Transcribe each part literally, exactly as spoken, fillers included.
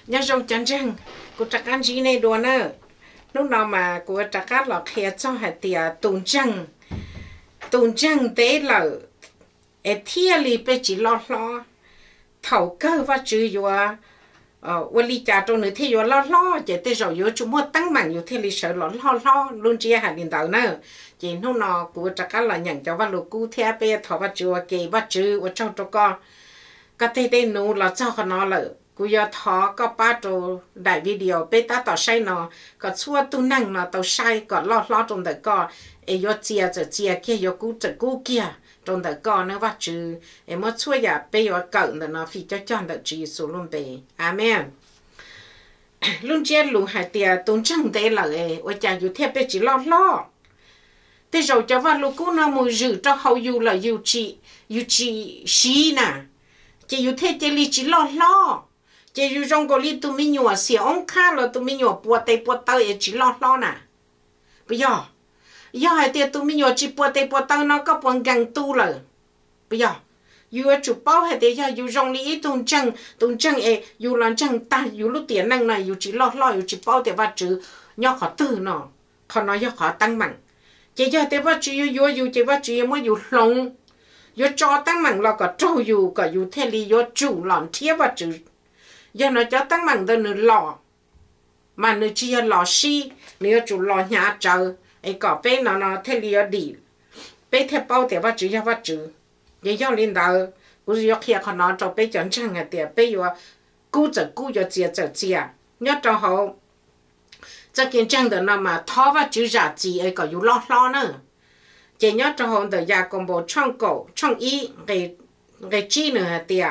nhớ rồi chân chân cô chắc ăn gì này đồ nữa lúc nào mà cô chắc ăn là kia cho hạt tiệt tùng chân tùng chân tế là ở thiên lý bị chỉ lo lo thầu cơ và chữ yo ờวันlý trả trong nữa thì yo lo lo chỉ tới rồi yo chúng mua tăng mạnh yo thì lý sợ lo lo lo luôn chỉ hạt điện tử nữa chỉ lúc nào cô chắc ăn là nhận cho vào lục cô theo bé thầu và chữ kề và chữ và trong trong con cái thế đây nó là cho nó làกูยาท้อก็ป้าโจได้วิดีโอเปต้าต่อใช้เนาะก็ชั่วตู้นั่งเนาะต่อใช้ก็ลอดลอดตรงแต่ก็เอยเจียจะเจียเกี่ยกูจะกูเกี่ยตรงแต่ก็เนาะว่าจือเอมช่วยอย่าไปว่าเกิดเนาะฟิจจอนแต่จีสุลุนเปอาเมนลุนเจียลุหายเตียตุนจังเตเลยว่าจะอยู่เทพไปจีลอดลอดแต่เราจะว่าลูกกูเนาะมือจือเจ้าเขาอยู่ละอยู่จีอยู่จีชีน่ะจะอยู่เทพจะลีจีลอดลอดchỉอยู่trong cái lý tụi mình nhọ xỉa ông khá là tụi mình nhọ bùa tay bùa tay chỉ lo lo nè bây giờ giờ hai tiệt tụi mình nhọ chỉ bùa tay bùa tay nó có buồn găng tu rồi bây giờอยู่chụp bao hai tiệt giờอยู่trong lý tụi chân tụi chân ấyอยู่làm chân taอยู่lúc tiền năng nàyอยู่chỉ lo loอยู่chỉ bao tiệt vật chữ nhỏ khó từ nó khó nói nhỏ khó tăng mạnh chỉ giờ tiệt vật chữอยู่อยู่chỉ vật chữ mớiอยู่lôngอยู่cho tăng mạnh là có trâuอยู่cóอยู่thế lýอยู่chủ làm thiết vật chữ giờ nó cho tăng bằng từ nửa lọ mà nửa chia lọ xi nửa chủ lọ nhà chờ ấy có bé nó nó thế lìa đi bé thế bao thì bắt chữ ya bắt chữ giờ giờ lên đầu cũng giờ kia họ nó cho bé chọn chăng à tiệt bé yo cú giờ cú yo chia giờ chia nhớ cho họ cho kiến chăng đó nó mà thọ bắt chữ giả gì ấy có yo lo lo nữa chỉ nhớ cho họ từ nhà công bộ trong cổ trong ý cái cái chi nữa tiệt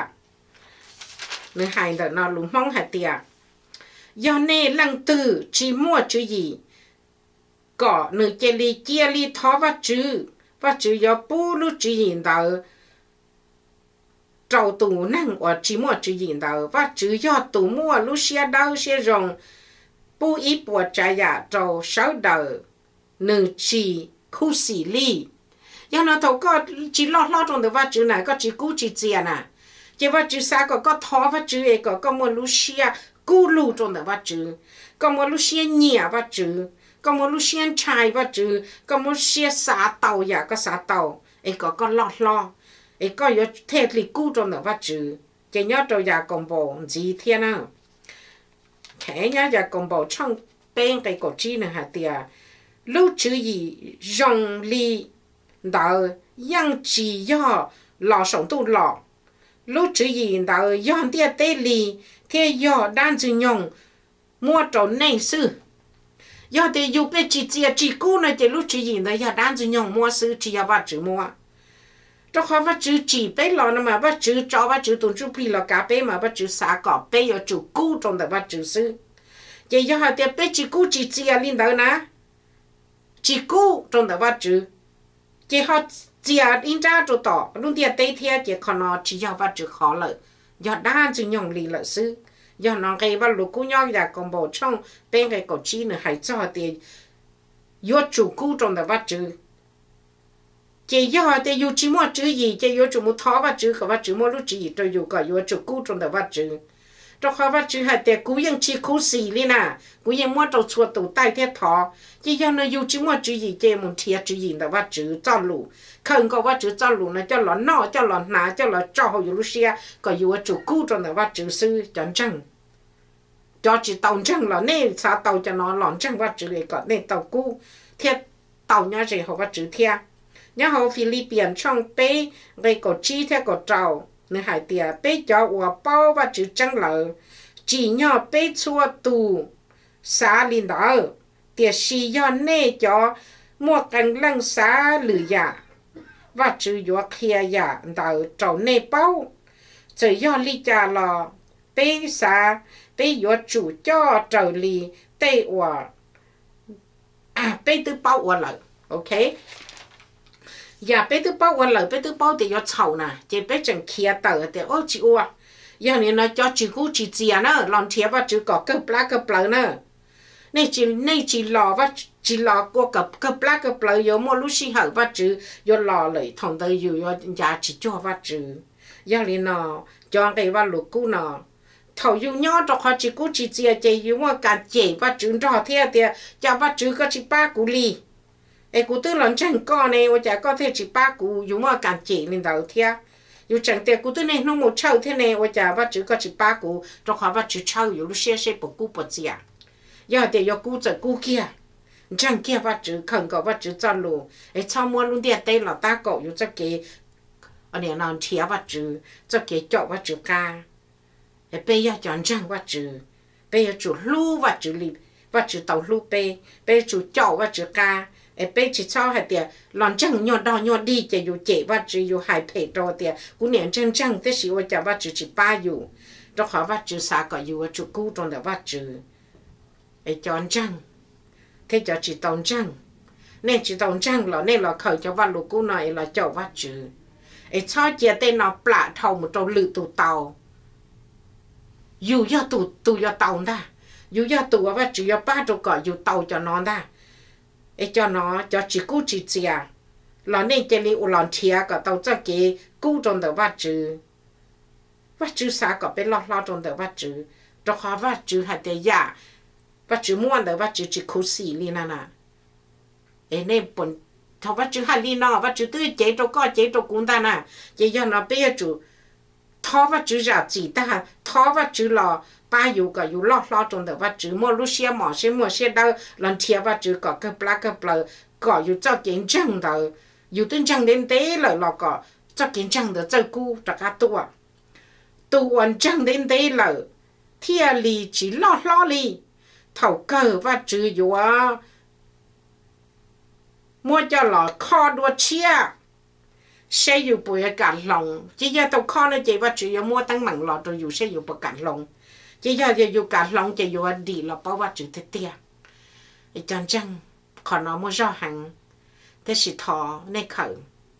người hai đợt nó lúng mong hạt tiệt do nè lăng từ chỉ mua chữ gì có nửa chia li chia li thó vắt chữ vắt chữ do bù lu chữ gì đó trâu tủ năng ở chỉ mua chữ gì đó vắt chữ do tủ mua lu xe đau xe rồng bù ít bùa trái giả trâu sáu đời nửa chỉ khu xì li do nó thấu có chỉ lo lo trong đó vắt chữ này có chỉ cú chỉ chia nè chỉ vật chữ sao có có thọ vật chữ ấy có có một lúc xia cú lù trong đó vật chữ có một lúc xia nhẹ vật chữ có một lúc xia chai vật chữ có một xia xả tàu ya có xả tàu ấy có có lo lo ấy có有贴里cú trong đó vật chữ chỉ nhớ cho ya công bộ gì thiên à thế nhớ ya công bộ trong bên cái cổ chi này hả tiệt lúc chữ gì rong li đạo yang chỉ do lò sống tu lò lúc chữ gì đạo yon tia tê li thế yo đan chữ nhung mua trâu này sư yo thì yo biết chỉ chỉ chỉ cú này thì lúc chữ gì đó yo đan chữ nhung mua sư chỉ yo bắt chữ mua cho họ bắt chữ chỉ bé lò mà bắt chữ cho bắt chữ tuần chú pi là cả bé mà bắt chữ xả cỏ bé yo chữ cú trong đó bắt chữ sư chỉ yo họ thì bé chỉ cú chỉ chỉ linh đạo nè chỉ cú trong đó bắt chữ chỉ họ chỉ à in ra chỗ tỏ lúc tiệt tây thiệt chỉ còn nó chỉ do vật chữ khó lợi do đa chữ nhung lì lợi sư do nó cái vật lục cú nhau là còn bộ trong bên cái cổ chi nữa hay cho tiền do chủ cú trong đó vật chữ chỉ do thì do chỉ mua chữ gì chỉ do chủ mua thọ vật chữ không vật chữ mua lúc chữ gì tôi do cả do chủ cú trong đó vật chữ trong khó vật chữ hay tiền cúยังchỉ cú xì lên à cúยังmua trong chuột tủ tay thế thọ chỉ do nó do chỉ mua chữ gì chỉ muốn thiệt chữ gì đó vật chữ cho lù không có vật chữ cho lù nó cho lọ nọ cho lọ nà cho lọ cho họอยู่xe cóอยู่chủ cú trong đó vật chữ sư chọn chăng cho chỉ tàu chăng là nên sao tàu cho nó lọn chăng vật chữ này có nên tàu cú thiệt tàu nhá gì họ vật chữ thiệt nhá họ Philippines trong bé về có chi theo có trâu nên hải tiệt bé cho của bao vật chữ chăng là chỉ nhỏ bé chua tù xá linh đó tiệt xì do nè cho mua cành lăng xá lử giả và chữ yo kia giả đạo trâu nè bao chỉ do li cha lò bé xá bé yo chủ cho trâu li tây hòa à bé tư bao hòa lại ok giờ bé tư bao hòa lại bé tư bao thì yo chậu nè chỉ bé chẳng kia tờ thì ô chịu hòa giờ này nó cho chữ cú chữ gì nữa làm thiệp và chữ có cơ plá cơ plá nữa này chỉ này chỉ lò và chỉ lò qua cặp cơ plá cơ plá yo mua lúc sinh hở và chữ yo lò lại thằng tới yo yo giá chỉ cho và chữ giờ này nó cho cái và lục cú nó thầu yêu nhau cho họ chỉ cú chỉ chia chỉ yêu mà cả chỉ và chữ trò theo thì cho và chữ có chỉ ba cú li ấy cú tư lần chẳng có này và chả có thể chỉ ba cú yêu mà cả chỉ lên đầu theo yêu chẳng thì cú tư này nó một trâu thế này và chả và chữ có chỉ ba cú cho họ và chữ trâu yêu lúc xe xe bộ cú bộ chia giờ thì yêu cú giờ cú kia chẳng kia và chữ không có và chữ cho lù ấy sau mua luôn đi đây là ta cậu yêu cho cái anh em nói thiệt và chữ cho cái chọn và chữ ca bây giờ chọn chẳng và chữ bây giờ chủ lưu và chữ lì và chữ tàu lưu bây bây giờ chủ chọn và chữ ca bây chỉ cho hai tiền làm chẳng nhọ đo nhọ đi chỉอยู่ chế và chữอยู่ hai phẩy rồi tiền cũng niệm chẳng chẳng thế gì và và chữ chỉ baอยู่cho họ và chữ sao cóอยู่chữ cũ trong đó và chữ ấy chọn chẳng thế cho chỉ tàu chẳng nên chỉ tàu chẳng là nên là khởi cho và lục cũ này là chọn và chữ ấy cho chia tên nó plạ thầu một trâu lự tụ tàu dù do tụ tụ do tàu ta dù do tụ và chỉ do ba trâu cỏ dù tàu cho nó ta ấy cho nó cho chỉ cú chỉ chia là nên cái li u lon chia cả tàu cho cái cú trong đó và chữ và chữ sao có bên lo lo trong đó và chữ cho họ và chữ hay để giả và chữ muốn đó và chữ chỉ cú xì li na na ấy nên bận thằng và chữ hay li nó và chữ tươi chế cho có chế cho cũng ta nè chế cho nó bây giờ chữ thọ và chữ giả chỉ ta thọ và chữ là ba yêu cả yêu lo lo trong đó và chữ mua lúc xe mỏ xe mua xe đâu lần thiệt và chữ có cái bla cái bla có yêu cho kiến chân đó yêu tên chân đến thế là lo có cho kiến chân đó cho cú cho cả tua tu hoàn chân đến thế là thiệt li chỉ lo lo li thầu cờ và chữ yêu à mua cho là kho đua chia xe yêu bùi cả lòng chỉ giờ tàu kho nó chỉ và chữ yêu mua tăng mặn lọ rồi yêu xe yêu bùi cả lòng chỉ giờ giờ yêu cả lòng chỉ yêu đi là bao và chữ thế tia chẳng chẳng còn nó mua rõ hàng thế chỉ thọ này khởi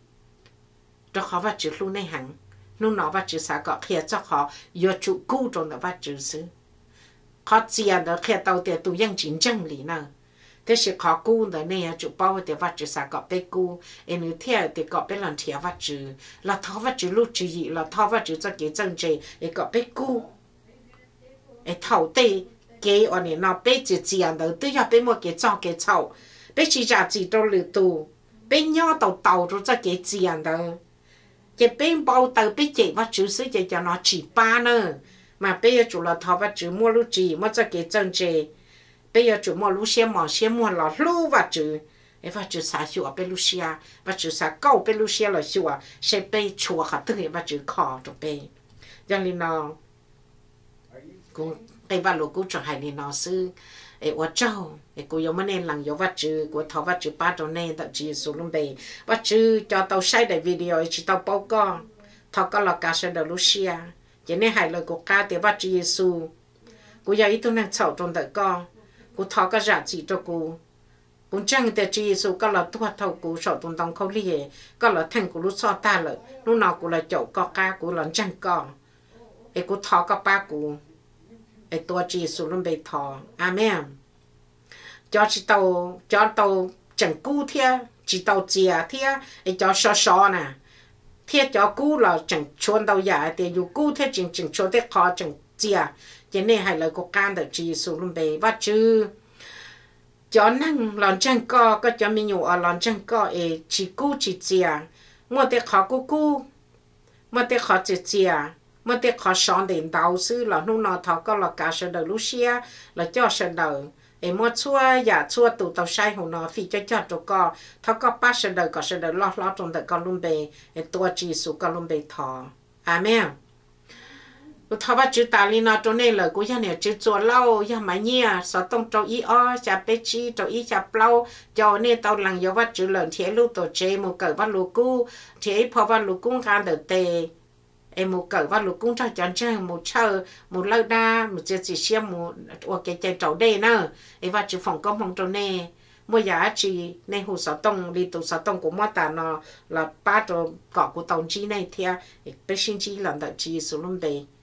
cho họ và chữ luôn này hàng lúc nó và chữ sao có khi cho họ yêu chủ cũ trong đó và chữ xứ họ tiền đó khi tàu tiền tụ dân chính chẳng lý nào thế chỉ khó cũ đó này chủ bao thì và chữ sao có bé cũ em nếu theo thì có bé lần theo và chữ là thọ và chữ lúc chữ gì là thọ và chữ cho cái chân chế để có bé cũ ấy thầu tê cái anh ấy nó bé chỉ tiền đó tự do bé mua cái cho cái chậu bé chỉ trả chỉ đâu lừa tù bé nhỏ tàu tàu rồi cho cái tiền đó cái bé bao tàu bé chỉ và chữ xứ chỉ cho nó chỉ ba nữa mà bây giờ chủ là thọ và chữ mua lúc chỉ mua cho cái chân chế bây giờ chủ mua lúc xe mỏ xe mua là lúc và chữ ấy và chữ xả sủa bé lúc xe và chữ xả câu bé lúc xe là sủa xe bé chùa hả tức là và chữ kho trong bé cho nên nó cũng cái và lúc cũng trở thành nên nó sư ấy ở châu ấy cũng giống nên làm giống vật chữ của thọ vật chữ ba trong này thậm chí số luôn bề vật chữ cho tao sai đại video chỉ tao bao con thọ có là cả sẽ được Lucia cho nên hai lời của ca thì vật chữ Giêsu cũng giờ ít tôi đang chậu trong đời con cũng thọ có giá trị cho cô cũng chẳng để chữ Giêsu có là tua thầu của sổ tuần tông khâu lìa có là thành của lúc so ta lợi lúc nào cũng là chậu có ca của lần chẳng con ấy cũng thọ có ba của ấyตัวจีสุรุ่มเบทออาเมนจอจิตาวจอตาวจังกู้เทียจิตาวเจียเทียไอ้จอชอชอน่ะเทียจอกู้เราจังชวนตาวใหญ่แต่อยู่กู้เทียจังจังชวนเทียคอจังเจียจะเนี่ยให้เลยก็การเดจีสุรุ่มเบว่าชื่อจอนั่งหลอนจังก็ก็จะมีอยู่อ่ะหลอนจังก็เอจีกู้จีเจียมัวแต่ขอกู้กู้มัวแต่ขอเจียเจียมื่อเด็กขอสอนเดินดาวซื้อหล่อนุ่งนอทอก็หล่อกาเสดลูเซียหล่อจ่อเสดเอ็มว่าชั่วอย่าชั่วตู่เตาใช้หัวนอฟีจ่อจ่อตัวก็ทอก็ป้าเสดก็เสดล้อล้อตรงแต่ก็ลุ่มเบเอตัวจีสุก็ลุ่มเบทออาเมนกูทว่าจืดตาลีนอตัวนี้เลยกูยังเนี่ยจืดตัวเล่ายังไม่เนี่ยสอต้องโจอีอ้อจะเปชีโจอีจะเปล่าจอเนี่ยตอนหลังยว่าจืดเหลินเทียลูกตัวเจมูเกิดว่าลูกูเทียพอว่าลูกุ้งการเดือดเตem một cỡ và lục cũng cho chọn chơi một chờ một lâu đa một chiếc chỉ xem một hoặc cái chạy trâu đây nữa em và chữ phòng công phòng trâu nè mua giá chỉ nên hồ sáu tông đi tụ sáu tông của mua ta nó là ba trâu cọ của tàu chi này theo bé sinh chi làm đợt chi số luôn đây